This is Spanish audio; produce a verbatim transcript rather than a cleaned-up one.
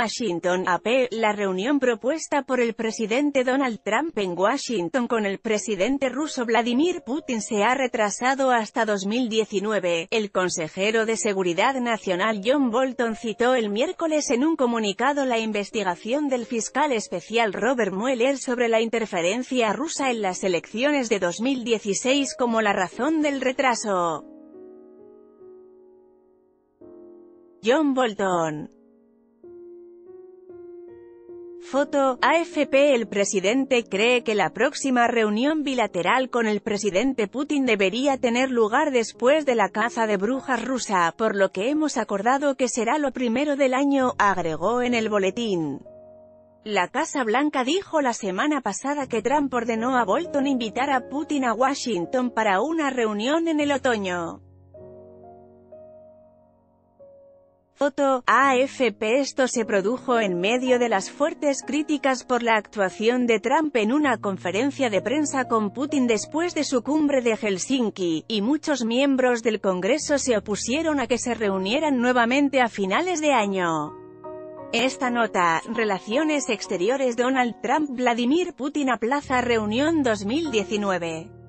Washington. A P. La reunión propuesta por el presidente Donald Trump en Washington con el presidente ruso Vladimir Putin se ha retrasado hasta dos mil diecinueve. El consejero de Seguridad Nacional John Bolton citó el miércoles en un comunicado la investigación del fiscal especial Robert Mueller sobre la interferencia rusa en las elecciones de dos mil dieciséis como la razón del retraso. John Bolton. Foto, A F P. El presidente cree que la próxima reunión bilateral con el presidente Putin debería tener lugar después de la caza de brujas rusa, por lo que hemos acordado que será lo primero del año, agregó en el boletín. La Casa Blanca dijo la semana pasada que Trump ordenó a Bolton invitar a Putin a Washington para una reunión en el otoño. Foto, A F P. Esto se produjo en medio de las fuertes críticas por la actuación de Trump en una conferencia de prensa con Putin después de su cumbre de Helsinki, y muchos miembros del Congreso se opusieron a que se reunieran nuevamente a finales de año. Esta nota, Relaciones Exteriores Donald Trump-Vladimir Putin aplaza reunión dos mil diecinueve.